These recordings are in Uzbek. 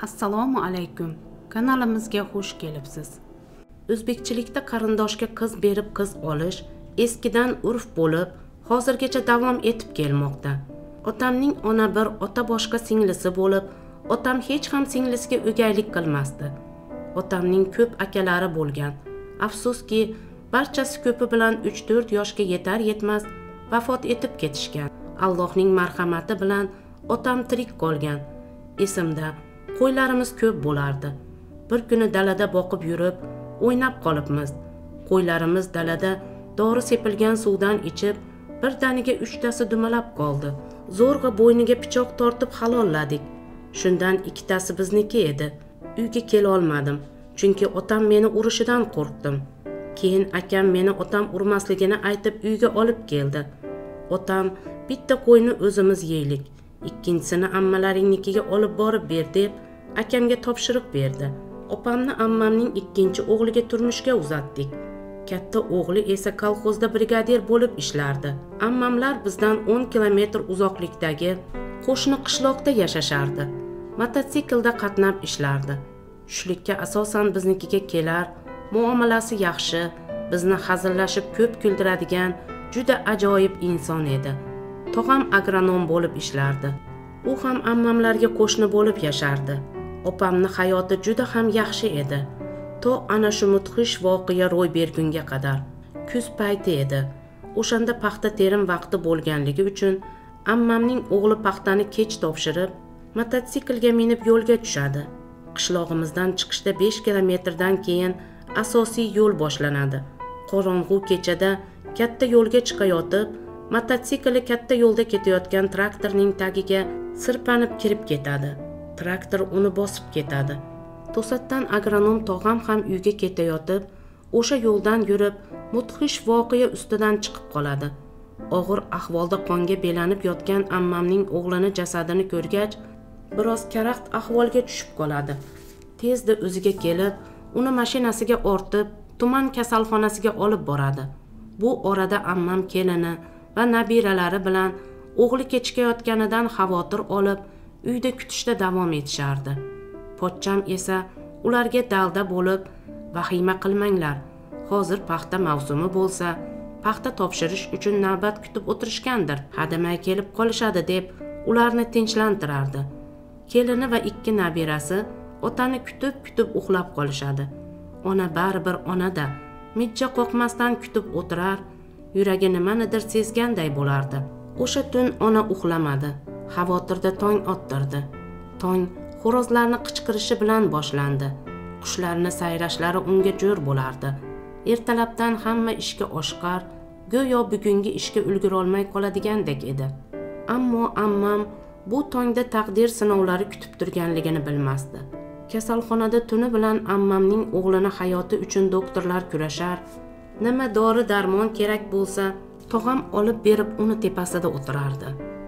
Assalomu alaykum. Kanalimizga xush kelibsiz. O'zbekchilikda qarindoshga qiz berib qiz olish eskidan urf bo'lib, hozirgacha davom etib kelmoqda. Otamning ona bir, ota boshqa singlisi bo'lib, otam hech ham singlisiga o'gaylik qilmasdi. Otamning ko'p akalari bo'lgan. Afsuski, barchasi ko'pi bilan 3-4 yoshga yetar-yetmas vafot etib ketishgan. Allohning marhamati bilan otam tirik qolgan. Esimda qo'ylarimiz ko'p bo'lardi. Bir kuni dalada boqib yurib, o'ynab qolibmiz. Qo'ylarimiz dalada dori sepilgan suvdan ichib, birdaniga 3tasi dumalab qoldi. Zo'rg'a bo'yniga pichoq tortib halolladik. Shundan 2tasi bizniki edi. Uyga kela olmadim, chunki otam meni urishidan qo'rqdim. Keyin akam meni otam urmasligini aytib uyga olib keldi. Otam bitta qo'yni o'zimiz yeylik, ikkinchisini ammalaringnikiga olib borib ber deb akamga topshiriq berdi. Opamni ammamning ikkinchi o'g'liga turmushga uzatdik. Katta o'g'li esa kolxozda brigadir bo'lib ishlardi. Ammamlar bizdan 10 kilometr uzoqlikdagi qo'shni qishloqda yashashardi. Mototsiklda qatnab ishlardi. Tushlikka asosan biznikiga kelar, muomalasi yaxshi, bizni hazillashib ko'p kuldiradigan juda ajoyib inson edi. Tog'am agronom bo'lib ishlardi. U ham ammamlarga qo'shni bo'lib yashardi. Opamni hayoti juda ham yaxshi edi. To ana shu mudhish voqea ro'y bergunga qadar. Kuz payti edi. O'shanda paxta terim vaqti bo'lganligi uchun ammamning o'g'li paxtani kech topshirib, mototsiklga minib yo'lga tushadi. Qishlog'imizdan chiqishda 5 kilometrdan keyin asosiy yo'l boshlanadi. Qorong'u kechada katta yo'lga chiqayotib, mototsikli katta yo'lda ketayotgan traktorning tagiga sirpanib kirib ketadi. Traktor uni bosib ketadi. To'satdan agronom tog'am ham uyga ketayotib, o'sha yo'ldan yurib, mudhish voqea ustidan chiqib qoladi. Og'ir ahvolda qonga belanib yotgan ammamning o'g'lini jasadini ko'rgach, biroz karaxt ahvolga tushib qoladi. Tezda o'ziga kelib, uni mashinasiga ortib, tuman kasalxonasiga olib boradi. Bu orada ammam kelini va nabiralari bilan o'g'li kechikayotganidan xavotir olib, uyda kutishda davom etishardi. Pochcham esa ularga dalda bo'lib, vahima qilmanglar. Hozir paxta mavsumi bo'lsa, paxta topshirish uchun navbat kutib o'tirishgandir. Hadamay kelib qolishadi deb ularni tinchlantirardi. Kelini va 2 nabirasi otani kutib uxlab qolishadi. Ona baribir onada, mijja qoqmasdan kutib o'tirar, yuragi nimanidir sezganday bo'lardi. O'sha tun ona uxlamadi. Xavotirda tong ottirdi. Tong xo'rozlarni qichqirishi bilan boshlandi. Qushlarning sayrashlari unga jo'r bo'lardi. Ertalabdan hamma ishga oshqar, go'yo bugungi ishga ulgura olmay qoladigandek edi. Ammo ammam bu tongda taqdir sinovlari kutib turganligini bilmasdi. Kasalxonada tuni bilan ammamning o'g'lini hayoti uchun doktorlar kurashar, nima dori darmon kerak bo'lsa, tog'am olib berib uni tepasida o'tirardi.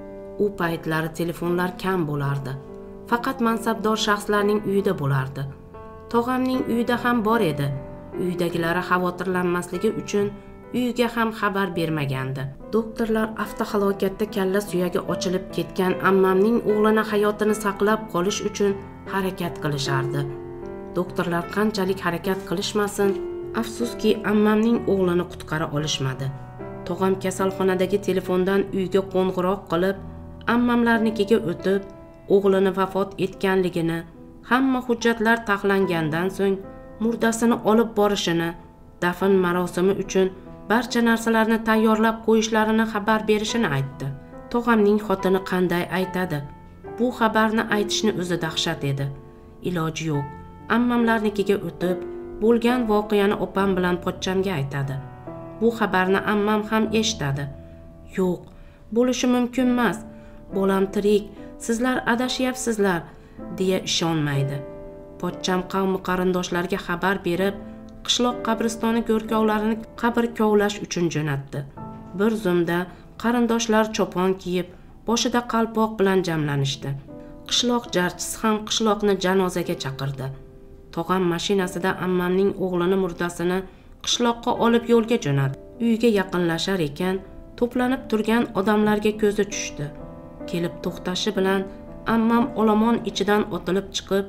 U paytlari telefonlar kam bo'lardi. Faqat mansabdor shaxslarning uyida bo'lardi. Tog'amning uyida ham bor edi. Uydagilari xavotirlanmasligi uchun uyiga ham xabar bermagandi. Doktorlar avtohalokatda kalla suyagi ochilib ketgan ammamning o'g'lini hayotini saqlab qolish uchun harakat qilishardi. Doktorlar qanchalik harakat qilishmasin, afsuski ammamning o'g'lini qutqara olishmadi. Tog'am kasalxonadagi telefondan uyga qo'ng'iroq qilib, ammamlarnikiga o'tib, o'g'lini vafot etganligini, hamma hujjatlar taxlangandan so'ng murdasini olib borishini, dafn marosimi uchun barcha narsalarni tayyorlab qo'yishlarini xabar berishini aytdi. Tog'amning xotini qanday aytadi? Bu xabarni aytishni o'zi dahshat edi. Iloji yo'q. Ammamlarnikiga o'tib, bo'lgan voqeani opam bilan pochchamga aytadi. Bu xabarni ammam ham eshitadi. Yo'q, bo'lishi mumkin emas. Bolam tirik, sizlar adashyapsizlar, deya ishonmaydi. Pochcham qavmi qarindoshlarga xabar berib, qishloq qabristoni go'rkovlarini qabr kovlash uchun jo'natdi. Bir zumda qarindoshlar chopon kiyib, boshida qalpoq bilan jamlanishdi. Qishloq jarchisi ham qishloqni janozaga chaqirdi. Tog'am mashinasida ammamning o'g'lini murdasini qishloqqa olib yo'lga jo'natdi. Uyga yaqinlashar ekan, to'planib turgan odamlarga ko'zi tushdi. Kelib to'xtashi bilan ammam olomon ichidan otilib chiqib,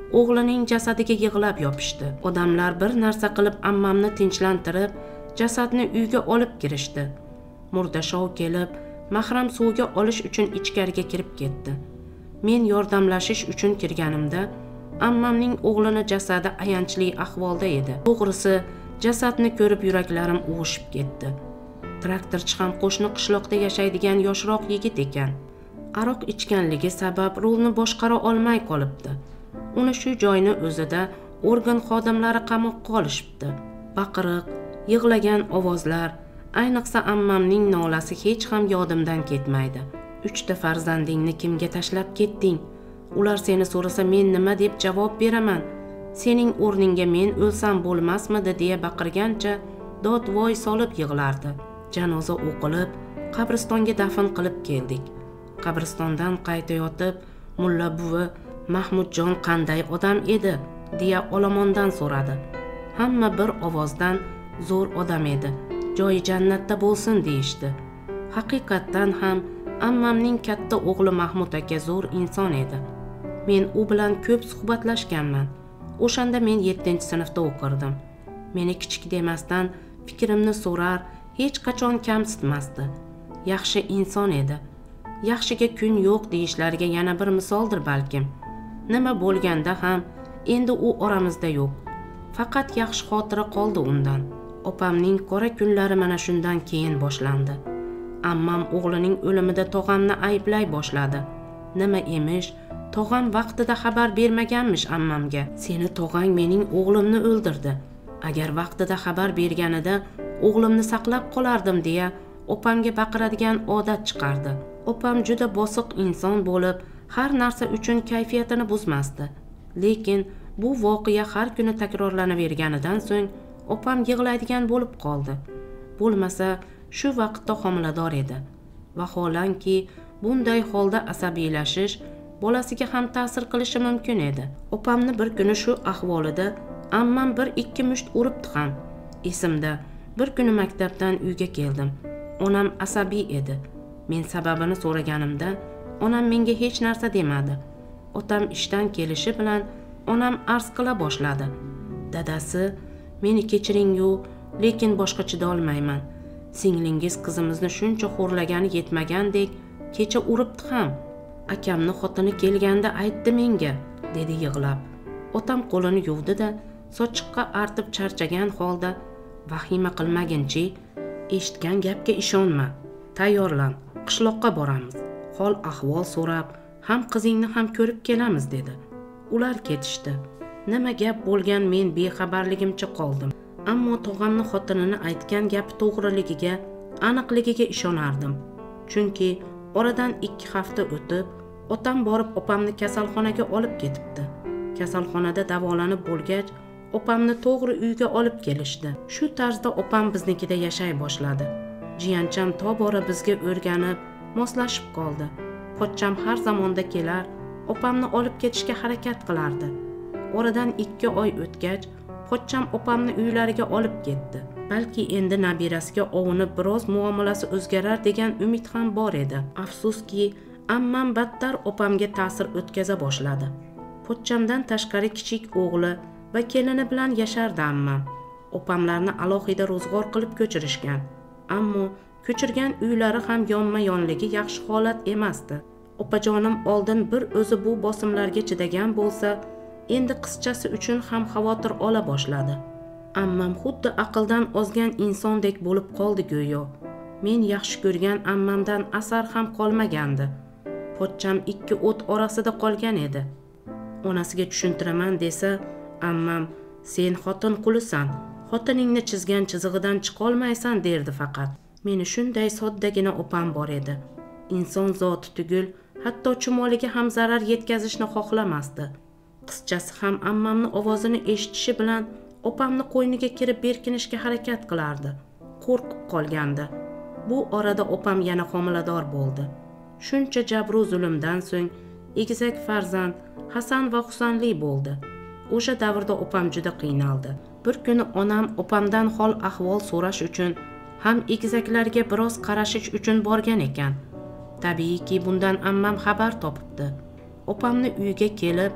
o'g'lining jasadiga yig'lab yopishdi. Odamlar bir narsa qilib ammamni tinchlantirib, jasadni uyga olib kirishdi. Murdashov kelib, mahram suvga olish uchun ichkariga kirib ketdi. Men yordamlashish uchun kirganimda ammamning o'g'lini jasadi ayanchli ahvolda edi. To'g'risi, jasadni ko'rib yuraklarim uvushib ketdi. Traktorchi ham qo'shni qishloqda yashaydigan yoshroq yigit ekan. Aroq ichganligi sabab rulni boshqara olmay qolibdi. Uni shu joyni o'zida organ xodimlari qamoqqa olishibdi. Baqiriq, yig'lagan ovozlar, ayniqsa ammamning nolasi hech ham yodimdan ketmaydi. 3 ta farzandingni kimga tashlab ketding? Ular seni so'rasa men nima deb javob beraman? Sening o'rningga men o'lsam bo'lmasmidi deya baqirgancha dod-voy solib yig'lardi. Janoza o'qilib, qabristonga dafn qilib keldik. Qabristondan qaytayotib, mulla buvi Mahmudjon qanday odam edi deya olomondan so'radi. Hamma bir ovozdan zo'r odam edi, joyi jannatda bo'lsin deyishdi. Haqiqatdan ham ammamning katta o'g'li Mahmud aka zo'r inson edi. Men u bilan ko'p suhbatlashganman. O'shanda men 7-sinfda o'qirdim. Meni kichik demasdan fikrimni so'rar, hech qachon kamsitmasdi. Yaxshi inson edi. Yaxshiga kun yo'q deyishlariga yana bir misoldir balkim. Nima bo'lganda ham endi u oramizda yo'q. Faqat yaxshi xotira qoldi undan. Opamning qora kunlari mana shundan keyin boshlandi. Ammam o'g'lining o'limida tog'amni ayblay boshladi. Nima emish, tog'am vaqtida xabar bermaganmish ammamga. Seni tog'ang mening o'g'limni o'ldirdi. Agar vaqtida xabar berganida o'g'limni saqlab qolardim deya opamga baqiradigan odat chiqardi. Opam juda bosiq inson bo'lib, har narsa uchun kayfiyatini buzmasdi. Lekin bu voqea har kuni takrorlanaverganidan so'ng opam yig'laydigan bo'lib qoldi. Bo'lmasa, shu vaqtda homilador edi. Vaholanki, bunday holda asabiylashish bolasiga ham ta'sir qilishi mumkin edi. Opamni bir kuni shu ahvolida ammam 1-2 musht uribdi ham. Esimda, bir kuni maktabdan uyga keldim. Onam asabiy edi. Men sababini so'raganimda, onam menga hech narsa demadi. Otam ishdan kelishi bilan onam arz qila boshladi. Dadasi, meni kechiring-yu, lekin boshqa chida olmayman. Singlingiz qizimizni shuncha xo'rlagani yetmagandek, kecha uribdi ham. Akamni xotini kelganda aytdi menga, dedi yig'lab. Otam qo'lini yuvdi-da, sochiqqa artib charchagan holda, vahima qilmaginchi, eshitgan gapga ishonma. Tayyorlan, qishloqqa boramiz. Hol ahvol so'rab, ham qizingni ham ko'rib kelamiz dedi. Ular ketishdi. Nima gap bo'lgan men bexabarligimcha qoldim. Ammo tog'amni xotinini aytgan gapi to'g'riligiga, aniqligiga ishonardim. Chunki oradan 2 hafta o'tib, otam borib opamni kasalxonaga olib ketibdi. Kasalxonada davolanib bo'lgach, opamni to'g'ri uyga olib kelishdi. Shu tarzda opam biznikida yashay boshladi. Jiyancham tobora bizga o'rganib, moslashib qoldi. Pochcham har zamonda kelar, opamni olib ketishga harakat qilardi. Oradan 2 oy o'tgach, pochcham opamni uylariga olib ketdi. Balki endi nabirasiga ovunib biroz muomalasi o'zgarar degan umid ham bor edi. Afsuski, ammam battar opamga ta'sir o'tkaza boshladi. Pochchamdan tashqari kichik o'g'li va kelini bilan yashardi ammam. Opamlarni alohida ro'zg'or qilib ko'chirishgan. Ammo ko'chirgan uylari ham yonma-yonligi yaxshi holat emasdi. Opajonim oldin bir o'zi bu bosimlarga chidagan bo'lsa, endi qizchasi uchun ham xavotir ola boshladi. Ammam xuddi aqldan ozgan insondek bo'lib qoldi go'yo. Men yaxshi ko'rgan ammamdan asar ham qolmagandi. Pochcham 2 o't orasida qolgan edi. Onasiga tushuntiraman desa, ammam, sen xotin qulisan, xotiningni chizgan chizig'idan chiqolmaysan derdi faqat. Meni shunday soddagina opam bor edi. Inson zoti tugul, hatto chumoliga ham zarar yetkazishni xohlamasdi. Qizchasi ham ammamni ovozini eshitishi bilan opamni qo'yniga kirib berkinishga harakat qilardi. Qo'rqib qolgandi. Bu orada opam yana homilador bo'ldi. Shuncha jabru zulmdan so'ng egizak farzand Hasan va Husanli bo'ldi. O'sha davrda opam juda qiynaldi. Bir kuni onam opamdan hol ahvol so'rash uchun ham egizaklarga biroz qarashish uchun borgan ekan. Tabiiyki bundan ammam xabar topibdi. Opamni uyga kelib,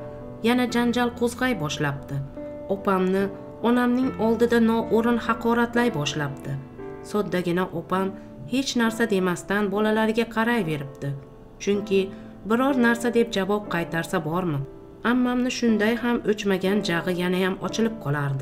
yana janjal qo'zg'ay boshlabdi. Opamni onamning oldida noo'rin haqoratlay boshlabdi. Soddagina opam hech narsa demasdan bolalariga qarayveribdi. Chunki biror narsa deb javob qaytarsa bormi? Ammamni shunday ham o'chmagan jag'i yana ham ochilib qolardi.